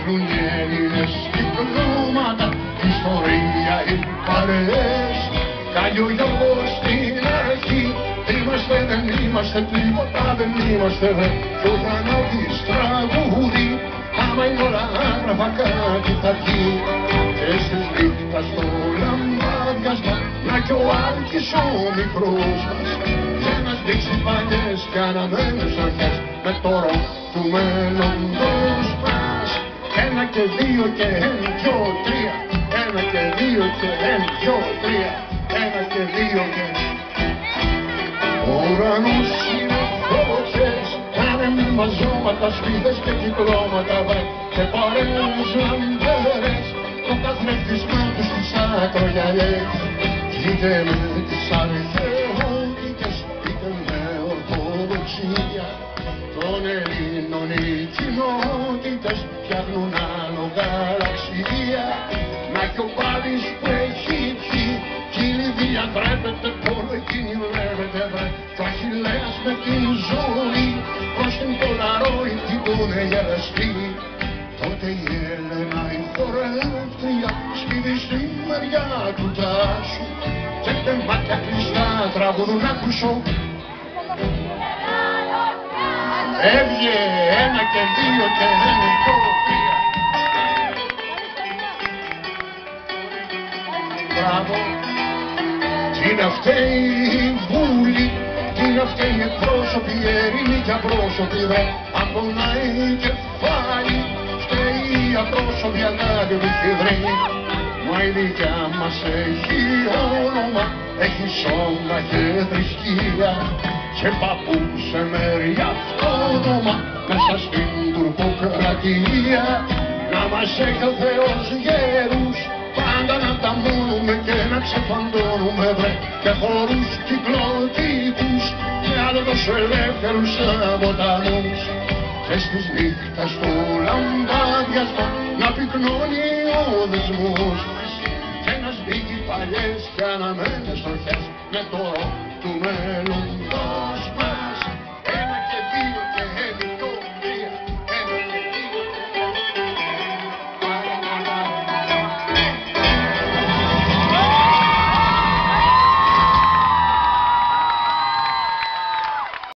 δείχνουν οι Έλληνες κυκλώματα, ιστορία οι παρέες. Κάνει ο Γιώργος στην αρχή, είμαστε δεν είμαστε τίποτα, δεν είμαστε δε. Κι όταν άκεις τραγούδι, άμα είναι όλα άγραφα κάτι θα βγει. Και στις νύχτας στο λαμπάδιασμα, να κι ο Άλκης ο μικρός μας, και μας δείξει παλιές κι αναμένες αρχές με το ροκ του μέλλοντος μας. Ένα και δύο και ένα, δυο, τρία. Ένα και δύο και ένα, δυο, τρία. Ένα και δύο και... Ο ουρανός είναι φώτιες, κάνε με μαζώματα, σπίδες και κυκλώματα, και παρέες λαμπέρες, το καθρέφτης μάτους στις ακρογιαλιές. Είτε με τις αρχαιότητες, είτε με ορθοδοξία των Ελλήνων οι κοινότητες φτιάχνουν άλλο γαλαξία. Να κι ο Πάδης που έχει πιει κι η Λιβύα τρέπεται πόλο εκείνη βλέπετε βρε. Κι ο Αχιλλέας με την ζωή προς την Πολαρόη την πούνε γελαστή. Τότε η Έλενα η χορεύτρια σκύβει στη μεριά του τάσου και με μάτια κλειστά τραγουδούν να ακούσω. Έβγε ένα και δύο και ένα και τρία. Μπράβο. Τι είναι αυτοί οι βούλοι, τι είναι αυτοί οι εκπρόσωποι, οι Έλληνοι και απρόσωποι ρε. Αν πονάει κεφάλι, φταίει η απρόσωπη αγάπη που έχει βρει. Μα η δικιά μας έχει όνομα, έχει σώμα και θρησκεία και παππού σε μέρη αυτόνομα μέσα στην τουρκοκρατία. Να μας έχει ο Θεός γέρους, πάντα να τα μόνουμε και να ξεφαντώνουμε βρε, και χορούς κυκλοτικούς και άλλο τόσο ελεύθερους ποταμούς. Και στις νύχτας το λαμπάδιασμα να πυκνώνει ο δεσμός μας και να σβήγει παλιές και αναμένες ορχές με το ροκ του μέλλοντος.